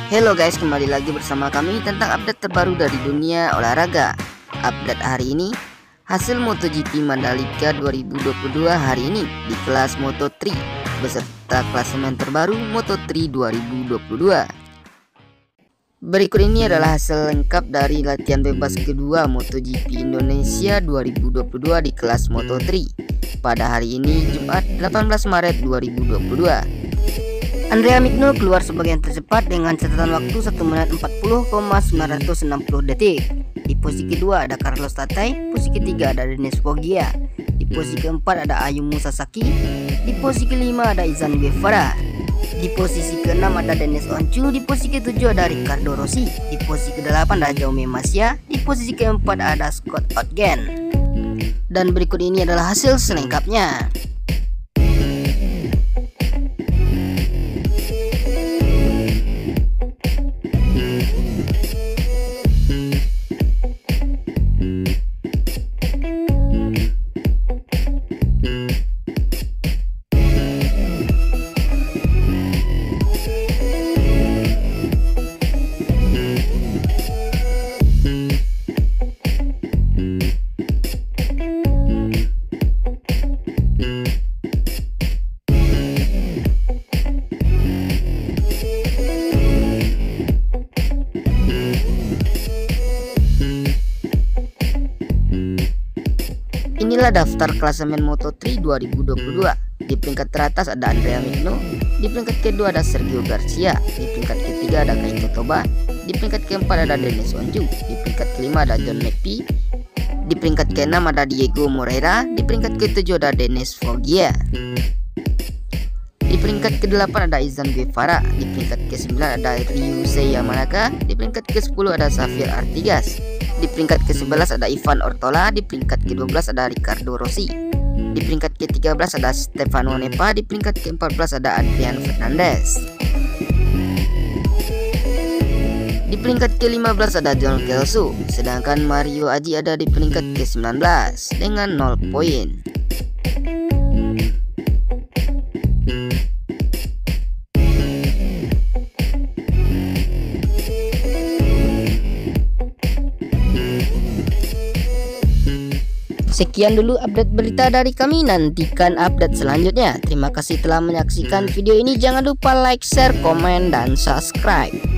Halo guys, kembali lagi bersama kami tentang update terbaru dari dunia olahraga. Update hari ini, hasil MotoGP Mandalika 2022 hari ini di kelas Moto3 beserta klasemen terbaru Moto3 2022. Berikut ini adalah hasil lengkap dari latihan bebas kedua MotoGP Indonesia 2022 di kelas Moto3 pada hari ini Jumat 18 Maret 2022. Andrea Mikno keluar sebagai yang tercepat dengan catatan waktu 1 menit 40,960 detik. Di posisi kedua ada Carlos Tatai, posisi ketiga ada Dennis Foggia, di posisi keempat ada Ayumu Sasaki, di posisi kelima ada Izan Guevara, di posisi keenam ada Dennis Oncu, di posisi ketujuh ada Ricardo Rossi, di posisi kedelapan ada Jaume Masia, di posisi keempat ada Scott Ogden. Dan berikut ini adalah hasil selengkapnya. Inilah daftar klasemen Moto3 2022. Di peringkat teratas ada Andrea Mikno, di peringkat kedua ada Sergio Garcia, di peringkat ketiga ada Kaito Toba, di peringkat keempat ada Dennis Oncu, di peringkat kelima ada John McPhee, di peringkat keenam ada Diego Moreira, di peringkat ketujuh ada Dennis Foggia, di peringkat ke-8 ada Izan Guevara, di peringkat ke-9 ada Ryusei Yamanaka, di peringkat ke-10 ada Xavier Artigas, di peringkat ke-11 ada Ivan Ortola, di peringkat ke-12 ada Ricardo Rossi, di peringkat ke-13 ada Stefano Nepa, di peringkat ke-14 ada Adrian Fernandez, di peringkat ke-15 ada John Kelso, sedangkan Mario Aji ada di peringkat ke-19 dengan 0 poin. Sekian dulu update berita dari kami, nantikan update selanjutnya. Terima kasih telah menyaksikan video ini, jangan lupa like, share, komen, dan subscribe.